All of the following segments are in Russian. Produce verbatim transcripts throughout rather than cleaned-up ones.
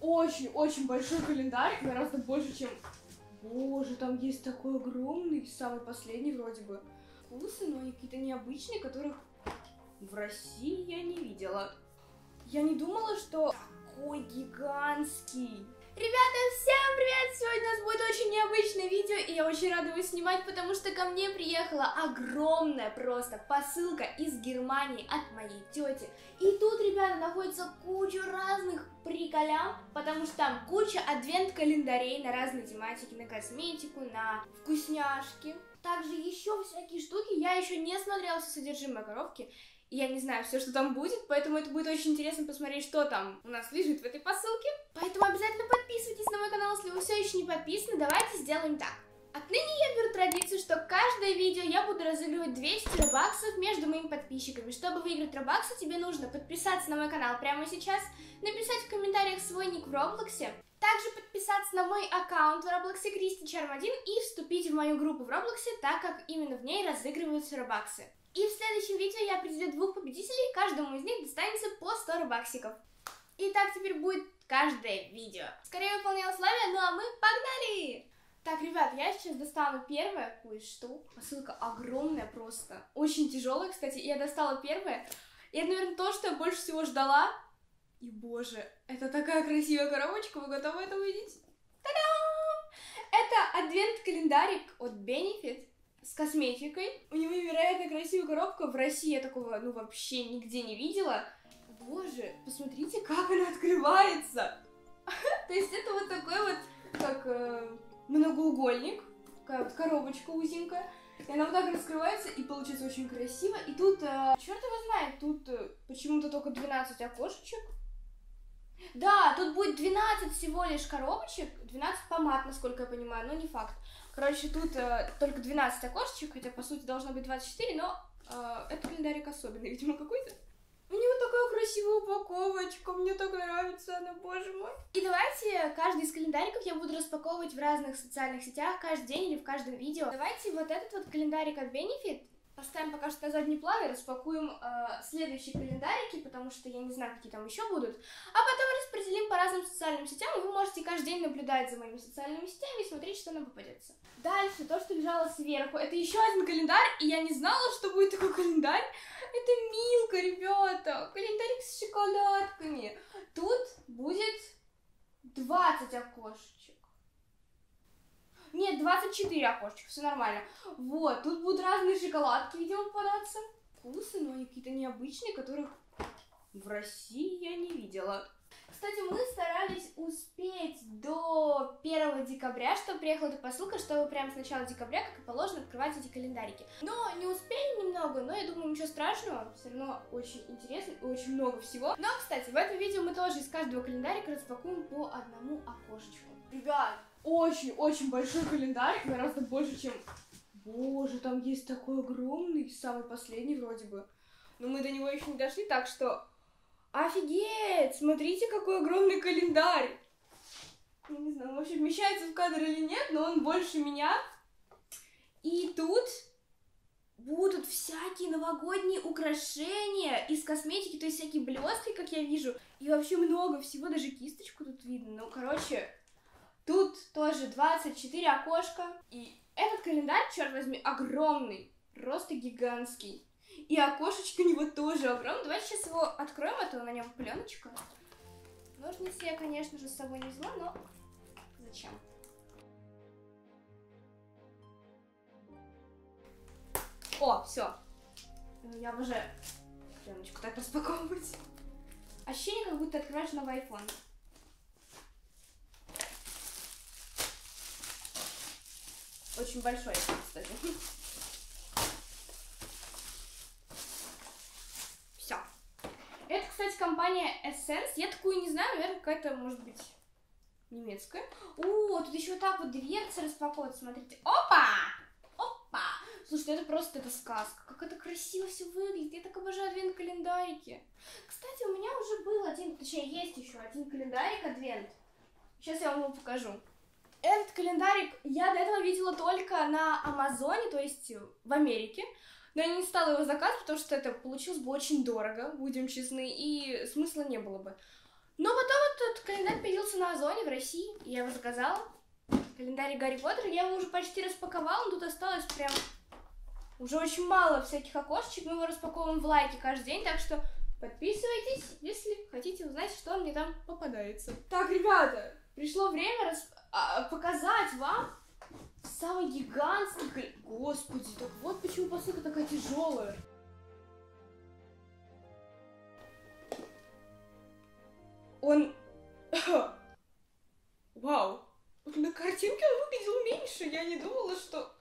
очень-очень большой календарь, гораздо больше, чем... Боже, там есть такой огромный, самый последний вроде бы. Вкусы, но они какие-то необычные, которых в России я не видела. Я не думала, что такой гигантский. Ребята, всем привет! Сегодня у нас будет очень необычное видео, и я очень рада его снимать, потому что ко мне приехала огромная просто посылка из Германии от моей тети. И тут, ребята, находится куча разных приколям, потому что там куча адвент-календарей на разные тематики, на косметику, на вкусняшки. Также еще всякие штуки, я еще не смотрела все содержимое коробки. И я не знаю все, что там будет, поэтому это будет очень интересно посмотреть, что там у нас лежит в этой посылке. Поэтому обязательно подписывайтесь на мой канал, если вы все еще не подписаны. Давайте сделаем так. Отныне я беру традицию, что каждое видео я буду разыгрывать двести робаксов между моими подписчиками. Чтобы выиграть робаксы, тебе нужно подписаться на мой канал прямо сейчас, написать в комментариях свой ник в Роблоксе, также подписаться на мой аккаунт в Роблоксе Кристи Чарм один и вступить в мою группу в Роблоксе, так как именно в ней разыгрываются робаксы. И в следующем видео я определю двух победителей, каждому из них достанется по сто робаксиков. И так теперь будет каждое видео. Скорее выполняла условия, ну а мы погнали! Так, ребят, я сейчас достану первое кое-что. Посылка огромная просто, очень тяжелая, кстати, я достала первое. И это, наверное, то, что я больше всего ждала. И, боже, это такая красивая коробочка, вы готовы это увидеть? Та-дам! Это адвент-календарик от Benefit с косметикой. У него невероятно красивая коробка. В России я такого, ну, вообще нигде не видела. Боже, посмотрите, как она открывается. То есть это вот такой вот, как э, многоугольник. Такая вот коробочка узенькая. И она вот так раскрывается, и получается очень красиво. И тут, э, черт его знает, тут э, почему-то только двенадцать окошечек. Да, тут будет двенадцать всего лишь коробочек, двенадцать помад, насколько я понимаю, но не факт. Короче, тут э, только двенадцать окошечек, хотя по сути должно быть двадцать четыре, но э, этот календарик особенный, видимо, какой-то. У него такая красивая упаковочка, мне так нравится она, боже мой. И давайте каждый из календариков я буду распаковывать в разных социальных сетях каждый день или в каждом видео. Давайте вот этот вот календарик от Benefit поставим пока что на задний план и распакуем э, следующие календарики, потому что я не знаю, какие там еще будут. А потом распределим по разным социальным сетям, и вы можете каждый день наблюдать за моими социальными сетями и смотреть, что нам попадется. Дальше, то, что лежало сверху, это еще один календарь, и я не знала, что будет такой календарь. Это Милка, ребята, календарик с шоколадками. Тут будет двадцать окошечек. Нет, двадцать четыре окошечка, все нормально. Вот, тут будут разные шоколадки, видимо, попадаться. Вкусы, но они какие-то необычные, которых в России я не видела. Кстати, мы старались успеть до первого декабря, чтобы приехала эта посылка, чтобы прямо с начала декабря, как и положено, открывать эти календарики. Но не успели немного, но я думаю, ничего страшного. Все равно очень интересно и очень много всего. Но, кстати, в этом видео мы тоже из каждого календарика распакуем по одному окошечку. Ребят, очень-очень большой календарь, гораздо больше, чем... Боже, там есть такой огромный, самый последний вроде бы. Но мы до него еще не дошли, так что... Офигеть! Смотрите, какой огромный календарь! Я не знаю, вообще вмещается в кадр или нет, но он больше меня. И тут будут всякие новогодние украшения из косметики, то есть всякие блестки, как я вижу. И вообще много всего, даже кисточку тут видно. Ну, короче, тут тоже двадцать четыре окошка. И этот календарь, черт возьми, огромный, просто гигантский. И окошечко у него тоже огромное. Давайте сейчас его откроем, а то на нем пленочка. Ножницы я, конечно же, с собой не взяла, но зачем? О, все. Я обожаю пленочку так распаковывать. Ощущение, как будто открываешь новый айфон. Очень большой, кстати. Это, кстати, компания Essence. Я такую не знаю, наверное, какая-то, может быть, немецкая. О, тут еще вот так вот дверцы распаковывать, смотрите. Опа! Опа! Слушайте, это просто это сказка. Как это красиво все выглядит. Я так обожаю адвент-календарики. Кстати, у меня уже был один, точнее, есть еще один календарик адвент. Сейчас я вам его покажу. Этот календарик я до этого видела только на Амазоне, то есть в Америке. Но я не стала его заказывать, потому что это получилось бы очень дорого, будем честны, и смысла не было бы. Но потом этот календарь появился на Озоне, в России, я его заказала. Календарь Гарри Поттера, я его уже почти распаковала, но тут осталось прям уже очень мало всяких окошечек. Мы его распаковываем в лайке каждый день, так что подписывайтесь, если хотите узнать, что мне там попадается. Так, ребята, пришло время рас... а, показать вам самый гигантский... Господи, так вот почему посылка такая тяжелая. Он... Вау. На картинке он выглядел меньше. Я не думала, что...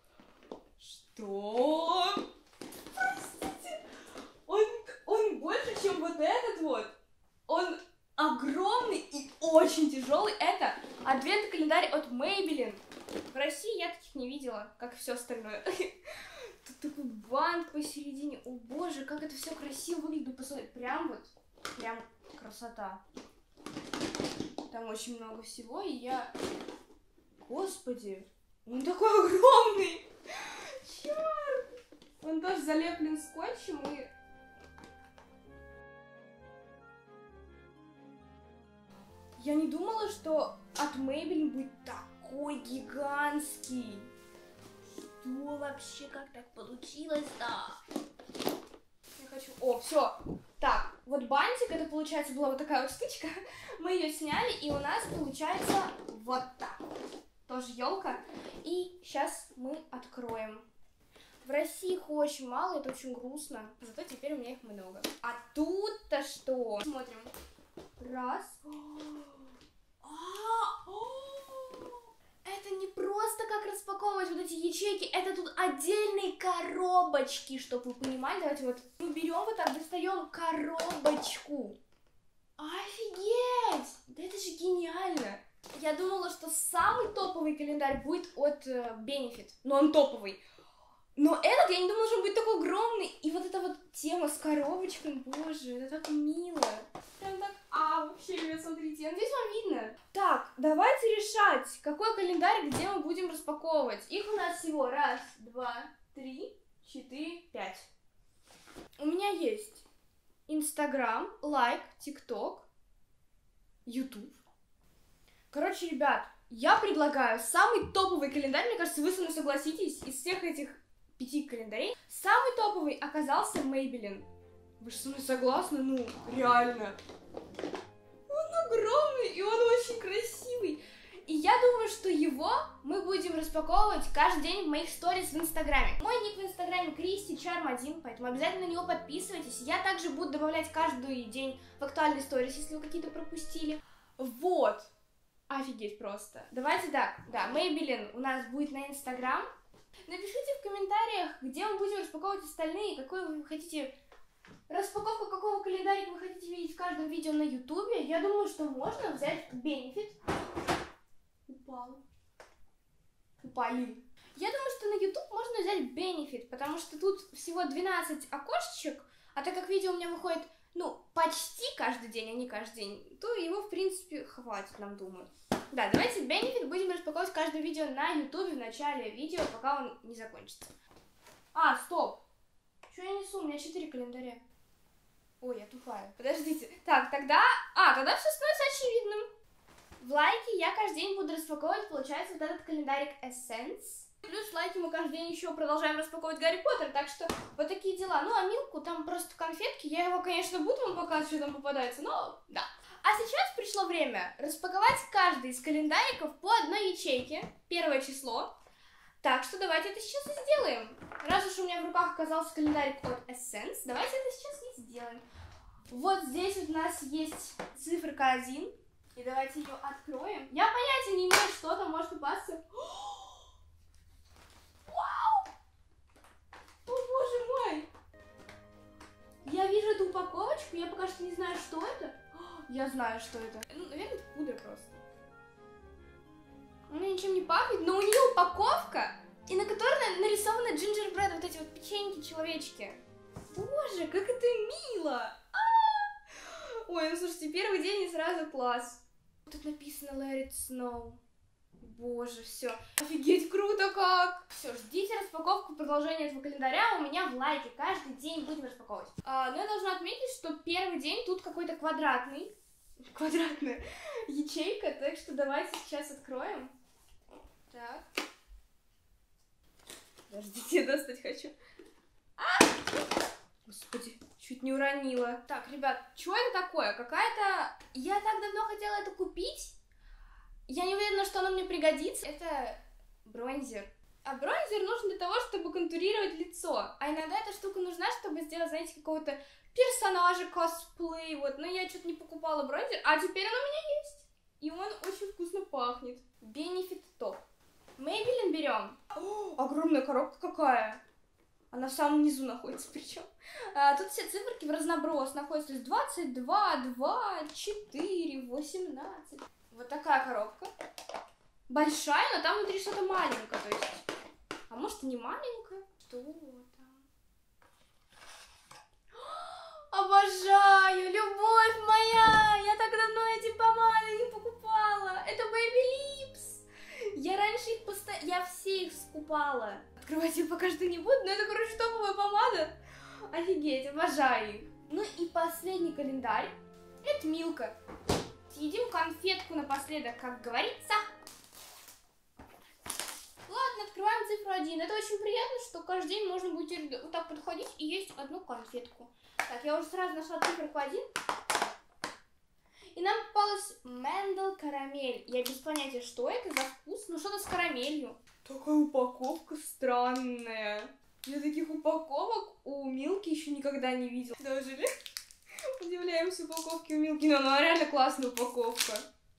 Что? Простите. Он, он больше, чем вот этот вот. Он огромный и очень тяжелый. Это адвентный календарь от Maybelline. В России я таких не видела, как и все остальное. Тут такой бант посередине. О боже, как это все красиво выглядит. Посмотри, прям вот, прям красота. Там очень много всего, и я... Господи, он такой огромный! Черт! Он тоже залеплен скотчем и... Я не думала, что от Maybelline будет такой гигантский. Что вообще, как так получилось-то? Я хочу... О, все. Так, вот бантик, это получается была вот такая вот штучка. Мы ее сняли, и у нас получается вот так. Тоже елка. И сейчас мы откроем. В России их очень мало, это очень грустно. Зато теперь у меня их много. А тут-то что? Смотрим. Раз. Это не просто как распаковывать вот эти ячейки, это тут отдельные коробочки, чтобы вы понимали. Давайте вот мы берем вот так, достаем коробочку. Офигеть! Да это же гениально! Я думала, что самый топовый календарь будет от uh, Benefit, но он топовый. Но этот, я не думала, что он будет такой огромный. И вот эта вот тема с коробочкой, боже, это так мило. Прям так, а, вообще, ребят, смотрите, я надеюсь, вам видно. Так, давайте решать, какой календарь, где мы будем распаковывать. Их у нас всего раз, два, три, четыре, пять. У меня есть Инстаграм, лайк, ТикТок, Ютуб. Короче, ребят, я предлагаю самый топовый календарь, мне кажется, вы со мной согласитесь, из всех этих пяти календарей. Самый топовый оказался Maybelline. Вы же со мной согласны? Ну, реально. Он огромный, и он очень красивый. И я думаю, что его мы будем распаковывать каждый день в моих сторис в Инстаграме. Мой ник в Инстаграме Кристи Чарм один, поэтому обязательно на него подписывайтесь. Я также буду добавлять каждый день в актуальные сторис, если вы какие-то пропустили. Вот. Офигеть просто. Давайте так. Да, Maybelline у нас будет на Инстаграм. Напишите в комментариях, где мы будем распаковывать остальные, какой вы хотите... Распаковку какого календаря вы хотите видеть в каждом видео на Ютубе. Я думаю, что можно взять Benefit. Упал. Упали. Я думаю, что на YouTube можно взять Benefit, потому что тут всего двенадцать окошечек, а так как видео у меня выходит, ну, почти каждый день, а не каждый день, то его, в принципе, хватит, нам думаю. Да, давайте Benefit будем распаковывать каждое видео на YouTube в начале видео, пока он не закончится. А, стоп! Что я несу? У меня четыре календаря. Ой, я тупая. Подождите. Так, тогда... А, тогда все становится очевидным. В лайке я каждый день буду распаковывать, получается, вот этот календарик Essence. Плюс в лайке мы каждый день еще продолжаем распаковывать Гарри Поттер, так что вот такие дела. Ну, а Милку там просто конфетки. Я его, конечно, буду вам показывать, что там попадается, но да. А сейчас пришло время распаковать каждый из календариков по одной ячейке. Первое число. Так что давайте это сейчас и сделаем. Раз уж у меня в руках оказался календарик от Essence, давайте это сейчас и сделаем. Вот здесь вот у нас есть циферка один. И давайте ее откроем. Я понятия не имею, что там может попасться. Вау! О, боже мой! Я вижу эту упаковочку, я пока что не знаю, что это. Я знаю, что это. Ну, наверное, это пудра просто. Она ничем не пахнет, но у нее упаковка, и на которой нарисованы джинджербред, вот эти вот печеньки-человечки. Боже, как это мило! А-а-а! Ой, ну слушайте, первый день и сразу класс. Тут написано Let it snow. Боже, все. Офигеть, круто как! Все, ждите распаковку продолжения этого календаря у меня в лайке. Каждый день будем распаковывать. А, но я должна отметить, что первый день тут какой-то квадратный. квадратная ячейка, так что давайте сейчас откроем. Так. Подождите, я достать хочу. А! Господи, чуть не уронила. Так, ребят, что это такое? Какая-то... Я так давно хотела это купить. Я не уверена, что оно мне пригодится. Это бронзер. А бронзер нужен для того, чтобы контурировать лицо. А иногда эта штука нужна, чтобы сделать, знаете, какого-то персонажа, косплей. Вот, но я что-то не покупала бронзер, а теперь он у меня есть. И он очень вкусно пахнет. Benefit Top. Maybelline берем. О, огромная коробка какая. Она в самом низу находится, причем. А, тут все циферки в разноброс находятся. То есть двадцать два, два, четыре, восемнадцать. Вот такая коробка. Большая, но там внутри что-то маленькое. То есть... А может и не маленькое? Что там? Обожаю! Любовь моя! Я так давно эти помады не покупала. Это Baby Lips. Я раньше их постоянно... Я все их скупала. Открывать ее пока что не буду, но это, короче, топовая помада. Офигеть, обожаю их. Ну и последний календарь. Это Милка. Съедим конфетку напоследок, как говорится. Ладно, открываем цифру один. Это очень приятно, что каждый день можно будет вот так подходить и есть одну конфетку. Так, я уже сразу нашла циферку один. И нам попалась Мендел карамель. Я без понятия, что это за вкус, но что-то с карамелью. Такая упаковка странная. Я таких упаковок у Милки еще никогда не видела. Даже ли? Удивляемся упаковке у Милки, но она реально классная упаковка.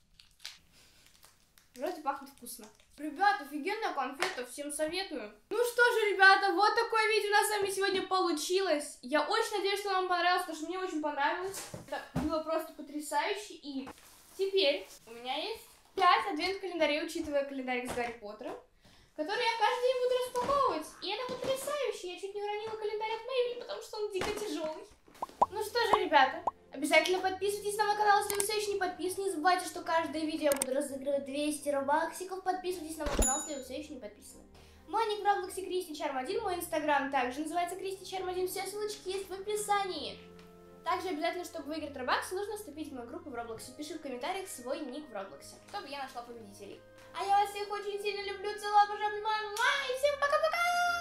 Вроде пахнет вкусно. Ребята, офигенная конфета, всем советую. Ну что же, ребята, вот такое видео у нас с вами сегодня получилось. Я очень надеюсь, что вам понравилось, потому что мне очень понравилось. Это было просто потрясающе. И теперь у меня есть пять адвент-календарей, учитывая календарик с Гарри Поттером, который я каждый день буду распаковывать. И это потрясающе. Я чуть не уронила календарь от Maybelline, потому что он дико тяжелый. Ну что же, ребята, обязательно подписывайтесь на мой канал, если вы все еще не подписаны. Не забывайте, что каждое видео я буду разыгрывать двести робаксиков. Подписывайтесь на мой канал, если вы все еще не подписаны. Мой ник в Роблоксе Кристи Чарм один, мой инстаграм также называется Кристи Чарм один. Все ссылочки есть в описании. Также обязательно, чтобы выиграть робаксы, нужно вступить в мою группу в Роблоксе. Пиши в комментариях свой ник в Роблоксе, чтобы я нашла победителей. А я вас всех очень сильно люблю, целую, обожаю, обнимаю, и всем пока-пока!